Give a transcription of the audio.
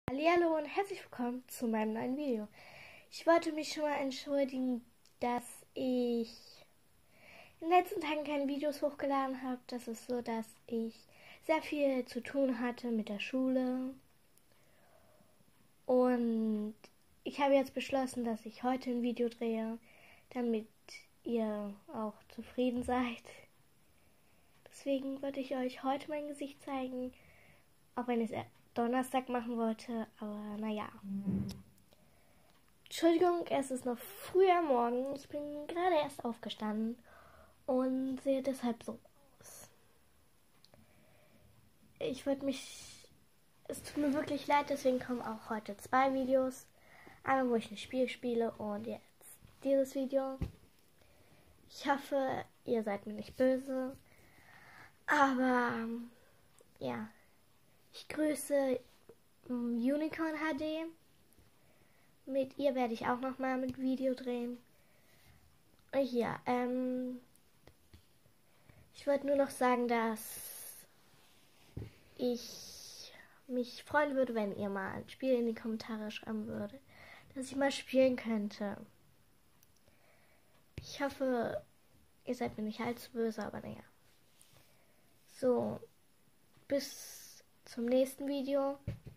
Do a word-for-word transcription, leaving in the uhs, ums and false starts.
Hallihallo und herzlich willkommen zu meinem neuen Video. Ich wollte mich schon mal entschuldigen, dass ich in den letzten Tagen keine Videos hochgeladen habe. Das ist so, dass ich sehr viel zu tun hatte mit der Schule. Und ich habe jetzt beschlossen, dass ich heute ein Video drehe, damit ihr auch zufrieden seid. Deswegen wollte ich euch heute mein Gesicht zeigen, auch wenn ich es Donnerstag machen wollte, aber naja. Entschuldigung, es ist noch früh am Morgen. Ich bin gerade erst aufgestanden und sehe deshalb so aus. Ich würde mich... Es tut mir wirklich leid, deswegen kommen auch heute zwei Videos. Einmal, wo ich ein Spiel spiele und jetzt dieses Video. Ich hoffe, ihr seid mir nicht böse. Aber, ja. Ich grüße Unicorn H D. Mit ihr werde ich auch nochmal mit Video drehen. Und ja, ähm, ich wollte nur noch sagen, dass ich mich freuen würde, wenn ihr mal ein Spiel in die Kommentare schreiben würdet, dass ich mal spielen könnte. Ich hoffe, ihr seid mir nicht allzu böse, aber naja. So, bis zum nächsten Video.